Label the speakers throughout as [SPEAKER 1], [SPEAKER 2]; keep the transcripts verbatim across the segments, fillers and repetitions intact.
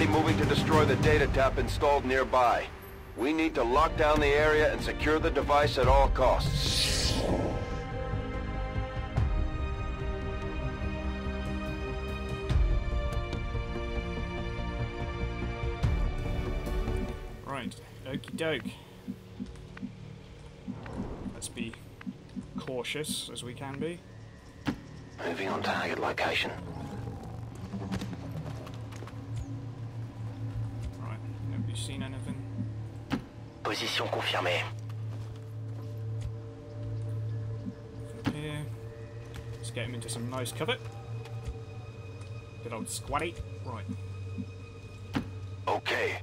[SPEAKER 1] already moving to destroy the data tap installed nearby. We need to lock down the area and secure the device at all costs.
[SPEAKER 2] Right, okie doke. Let's be cautious as we can be.
[SPEAKER 1] Moving on target location.
[SPEAKER 2] Right, nobody seen anything.
[SPEAKER 1] Position confirmée.
[SPEAKER 2] From here. Let's get him into some nice cover. Good old squatty. Right.
[SPEAKER 1] Okay.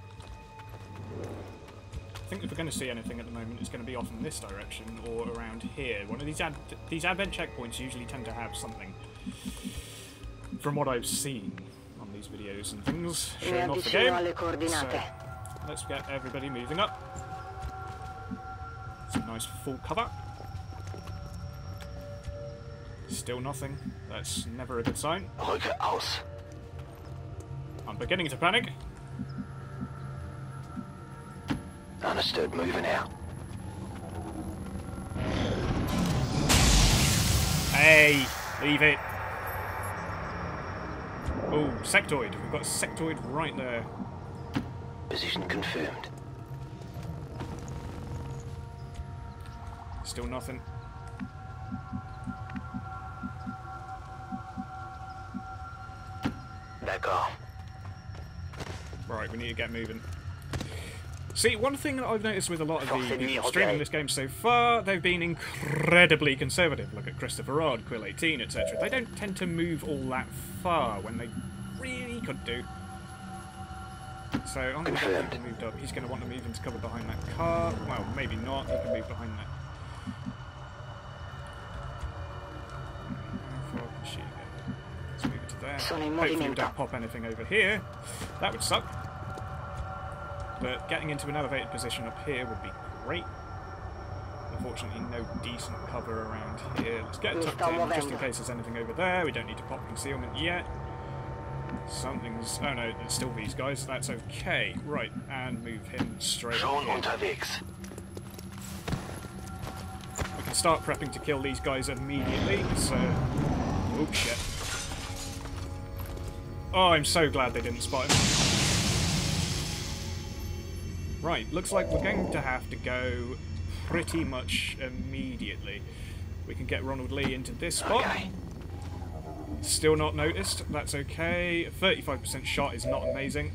[SPEAKER 2] I think if we're going to see anything at the moment, it's going to be off in this direction or around here. One of these ad these advent checkpoints usually tend to have something, from what I've seen on these videos and things, showing off the game. So, let's get everybody moving up. Some nice full cover. Still nothing. That's never a good sign.
[SPEAKER 1] Rücke aus.
[SPEAKER 2] I'm beginning to panic.
[SPEAKER 1] Understood, moving out.
[SPEAKER 2] Hey, leave it. Oh, sectoid. We've got a sectoid right there.
[SPEAKER 1] Position confirmed.
[SPEAKER 2] Still nothing.
[SPEAKER 1] D'accord.
[SPEAKER 2] Right, we need to get moving. See, one thing that I've noticed with a lot of the people streaming this game so far, they've been incredibly conservative. Look at Christopher Rod, Quill eighteen, et cetera. They don't tend to move all that far when they really could do. So I'm going to get people moved up. He's going to want to move into cover behind that car. Well, maybe not. He can move behind that. How far can she go? Let's move it to there. Hopefully we don't pop anything over here. That would suck. But getting into an elevated position up here would be great. Unfortunately, no decent cover around here. Let's get tucked in, just in case there's anything over there. We don't need to pop concealment yet. Something's... oh no, there's still these guys. That's okay. Right, and move him straight up here.
[SPEAKER 1] Unterwegs.
[SPEAKER 2] We can start prepping to kill these guys immediately, so... oh, shit. Oh, I'm so glad they didn't spot him. Right, looks like we're going to have to go pretty much immediately. We can get Ronald Lee into this spot.
[SPEAKER 1] Okay.
[SPEAKER 2] Still not noticed, that's okay. thirty-five percent shot is not amazing.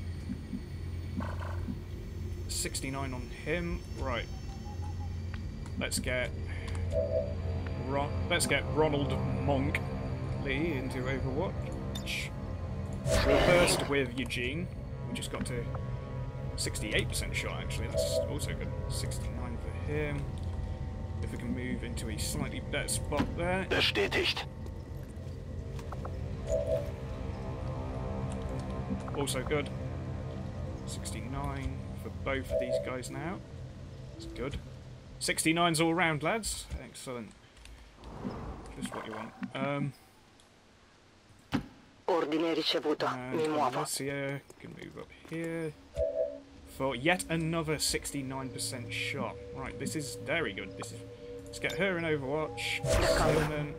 [SPEAKER 2] sixty-nine on him. Right. Let's get Ron let's get Ronald Monk Lee into Overwatch. First with Eugene. We just got to sixty-eight percent shot, actually. That's also good. sixty-nine for him. If we can move into a slightly better spot there.
[SPEAKER 1] Bestätigt.
[SPEAKER 2] Also good. sixty-nine for both of these guys now. That's good. sixty-nines all round, lads. Excellent. Just what you want. Um...
[SPEAKER 3] Ordine ricevuto. Mi muovo.
[SPEAKER 2] Alessia can move up here. For yet another sixty-nine percent shot. Right, this is very good. This is. Let's get her in Overwatch. Stillman.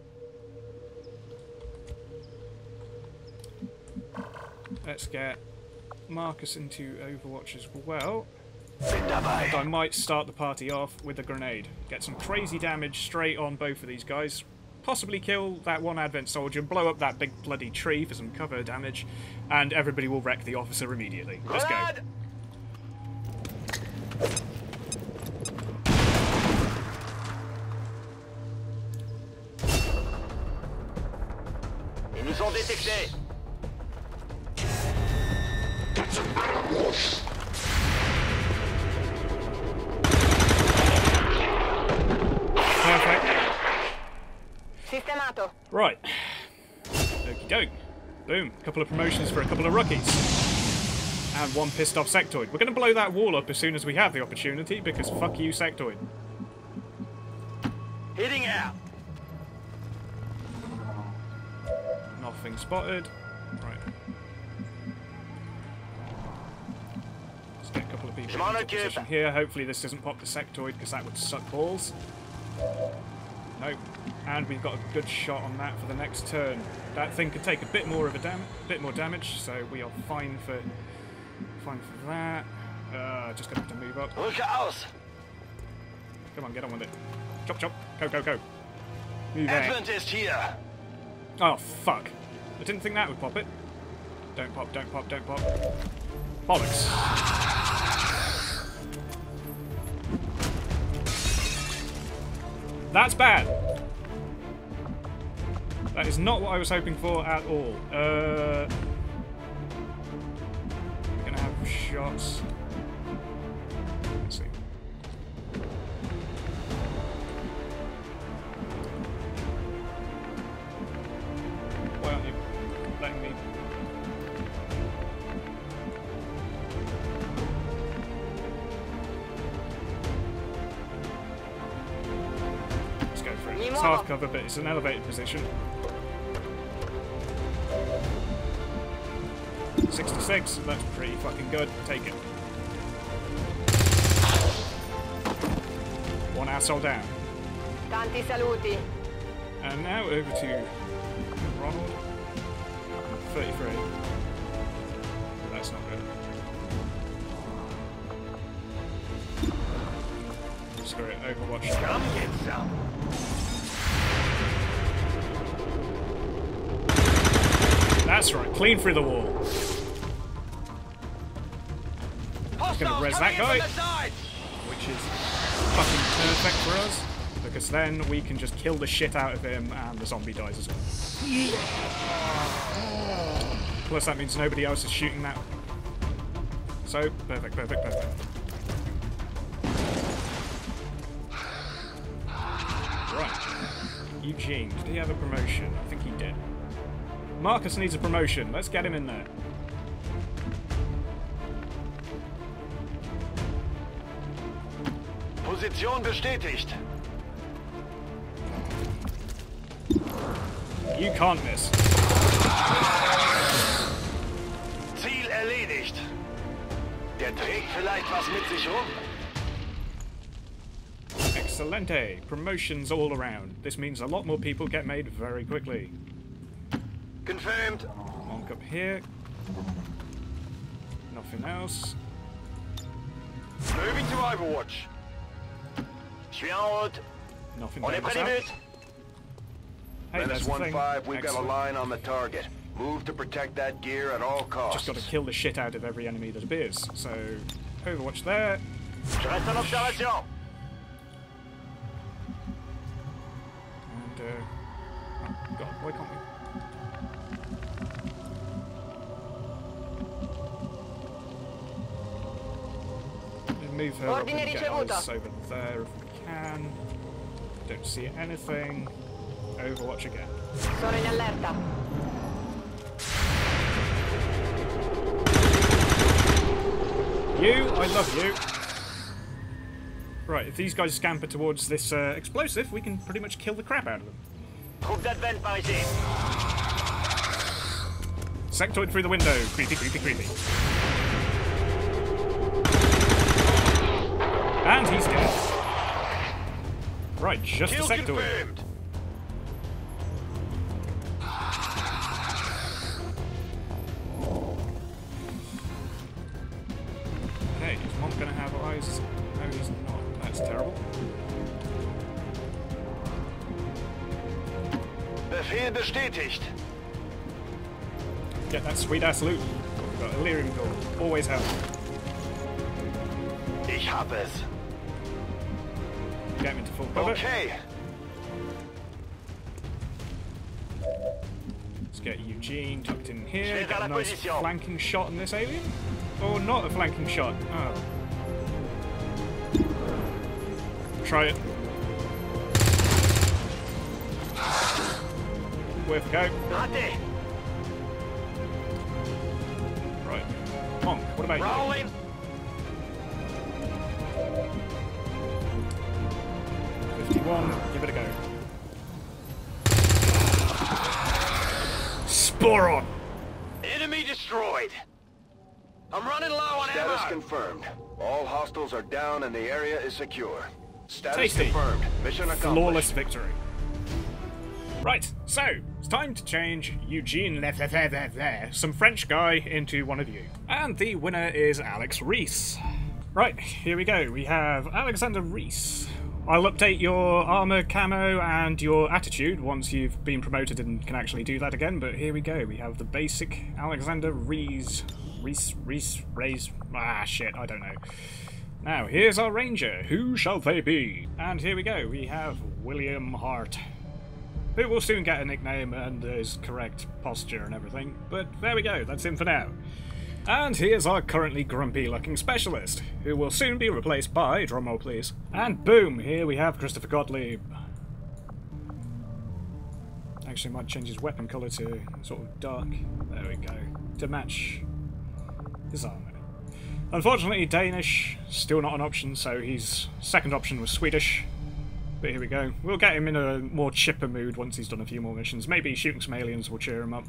[SPEAKER 2] Let's get Marcus into Overwatch as well. And I might start the party off with a grenade. Get some crazy damage straight on both of these guys. Possibly kill that one Advent soldier, blow up that big bloody tree for some cover damage, and everybody will wreck the officer immediately. Let's go.
[SPEAKER 1] Ils nous ont détectés.
[SPEAKER 2] Perfect.
[SPEAKER 3] Sistemato.
[SPEAKER 2] Right. Okie doke. Boom. A couple of promotions for a couple of rookies. And one pissed off sectoid. We're going to blow that wall up as soon as we have the opportunity, because fuck you, sectoid.
[SPEAKER 1] Hitting out.
[SPEAKER 2] Nothing spotted. Right. of people into position here. Hopefully this doesn't pop the sectoid, because that would suck balls. Nope. And we've got a good shot on that for the next turn. That thing could take a bit more of a dam bit more damage, so we are fine for fine for that. Uh, just gonna have to move up. Come on, get on with it. Chop chop. Go go go. Move out.
[SPEAKER 1] Is here.
[SPEAKER 2] Oh fuck. I didn't think that would pop it. Don't pop, don't pop, don't pop. Bollocks. That's bad. That is not what I was hoping for at all. Uh, we're gonna have shots. Let's see. Why aren't you letting me? Let's go for it. It's half cover, but it's an elevated position. sixty-six, that's pretty fucking good. Take it. One asshole down.
[SPEAKER 3] Tanti saluti.
[SPEAKER 2] And now over to Ronald. thirty-three. That's not good. Screw it, Overwatch.
[SPEAKER 1] Come get some.
[SPEAKER 2] That's right, clean through the wall. Gonna res that guy, which is fucking perfect for us, because then we can just kill the shit out of him and the zombie dies as well. Plus that means nobody else is shooting that. So, perfect, perfect, perfect. Right. Eugene, did he have a promotion? I think he did. Marcus needs a promotion. Let's get him in there.
[SPEAKER 1] Position bestätigt.
[SPEAKER 2] You can't miss.
[SPEAKER 1] Ziel erledigt. Der trägt vielleicht was mit sich rum.
[SPEAKER 2] Excelente. Promotions all around. This means a lot more people get made very quickly.
[SPEAKER 1] Confirmed.
[SPEAKER 2] Monk up here. Nothing else.
[SPEAKER 1] Moving to Overwatch. Je suis en route.
[SPEAKER 2] Nothing
[SPEAKER 1] On est près des buts.
[SPEAKER 2] Hey,
[SPEAKER 1] Menace
[SPEAKER 2] that's the
[SPEAKER 1] one
[SPEAKER 2] thing.
[SPEAKER 1] five, we've
[SPEAKER 2] Excellent.
[SPEAKER 1] got a line on the target. Move to protect that gear at all costs.
[SPEAKER 2] Just got to kill the shit out of every enemy that appears. So, Overwatch there.
[SPEAKER 1] Je reste en observation.
[SPEAKER 2] And, uh... oh, God, why can't we... Move her up and
[SPEAKER 3] Ordine
[SPEAKER 2] get
[SPEAKER 3] ricevuto.
[SPEAKER 2] us over there if we can. Don't see anything. Overwatch again.
[SPEAKER 3] Sono in allerta.
[SPEAKER 2] You, I love you. Right, if these guys scamper towards this uh, explosive, we can pretty much kill the crap out of them.
[SPEAKER 1] Troupe d'advent par ici.
[SPEAKER 2] Sectoid through the window. Creepy, creepy, creepy. And he's dead. Right, just
[SPEAKER 1] Kill
[SPEAKER 2] a sectoid.
[SPEAKER 1] confirmed.
[SPEAKER 2] Okay, is Monk gonna have eyes? No, he's not. That's terrible.
[SPEAKER 1] Befehl bestätigt.
[SPEAKER 2] Get that sweet ass loot. We've got Illyrium gold. Always have.
[SPEAKER 1] Ich hab es.
[SPEAKER 2] Get him into full cover.
[SPEAKER 1] Okay.
[SPEAKER 2] Let's get Eugene tucked in here.
[SPEAKER 1] Stay
[SPEAKER 2] Get a
[SPEAKER 1] dans la
[SPEAKER 2] nice
[SPEAKER 1] position.
[SPEAKER 2] flanking shot on this alien. Or not a flanking shot. Oh. Try it. Worth a go.
[SPEAKER 1] Raté.
[SPEAKER 2] Right. Monk, what about you?
[SPEAKER 1] Rolling.
[SPEAKER 2] fifty-one, give it a go. Sporon!
[SPEAKER 1] Enemy destroyed. I'm running low on ammo! Status confirmed. All hostiles are down and the area is secure. Status
[SPEAKER 2] Tasty.
[SPEAKER 1] confirmed. Mission accomplished.
[SPEAKER 2] Flawless victory. Right, so, it's time to change Eugene Lefebvre, some French guy, into one of you. And the winner is Alex Reese. Right, here we go. We have Alexander Reese. I'll update your armor, camo, and your attitude once you've been promoted and can actually do that again, but here we go. We have the basic Alexander Reese. Reese, Reese, Reese, ah shit, I don't know. Now, here's our ranger. Who shall they be? And here we go. We have William Hart, who will soon get a nickname and his correct posture and everything. But there we go, that's him for now. And here's our currently grumpy-looking specialist, who will soon be replaced by, drumroll please, and boom, here we have Christopher Gottlieb. Actually, might change his weapon colour to sort of dark. There we go, to match his armour. Unfortunately, Danish, still not an option, so his second option was Swedish. But here we go. We'll get him in a more chipper mood once he's done a few more missions. Maybe shooting some aliens will cheer him up.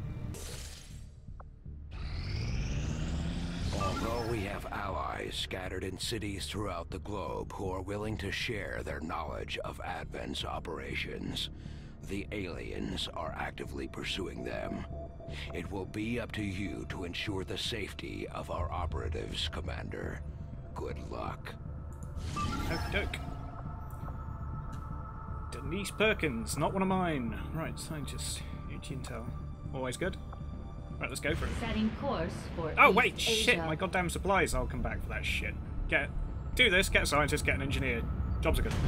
[SPEAKER 4] Although we have allies scattered in cities throughout the globe who are willing to share their knowledge of Advent's operations, the aliens are actively pursuing them. It will be up to you to ensure the safety of our operatives, Commander. Good luck.
[SPEAKER 2] Okie doke. Denise Perkins, not one of mine. Right, scientist, H Intel. Always good. Right, let's go for it.
[SPEAKER 5] Setting course for
[SPEAKER 2] oh,
[SPEAKER 5] East
[SPEAKER 2] wait,
[SPEAKER 5] Asia.
[SPEAKER 2] shit, my goddamn supplies. I'll come back for that shit. Get, do this, get a scientist, get an engineer. Jobs are good.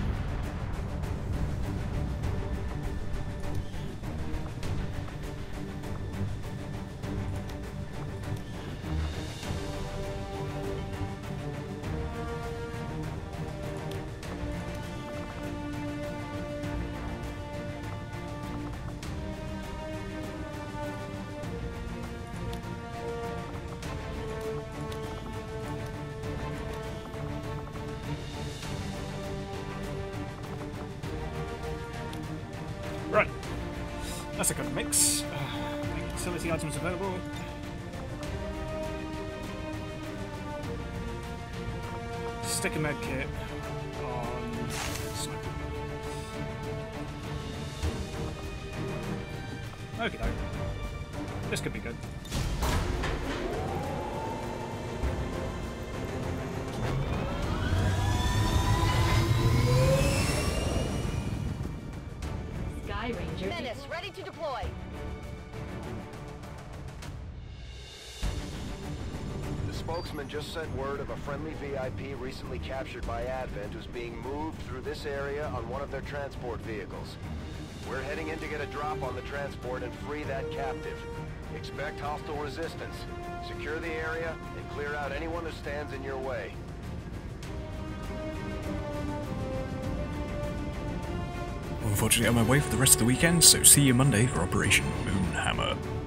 [SPEAKER 2] Right, that's a good mix. Uh, make utility items available. Stick a med kit on sniper. Okay, no. This could be good.
[SPEAKER 3] Menace, ready to deploy.
[SPEAKER 1] The spokesman just sent word of a friendly V I P recently captured by Advent who's being moved through this area on one of their transport vehicles. We're heading in to get a drop on the transport and free that captive. Expect hostile resistance. Secure the area and clear out anyone who stands in your way.
[SPEAKER 6] Unfortunately, I'm away for the rest of the weekend, so see you Monday for Operation Moonhammer.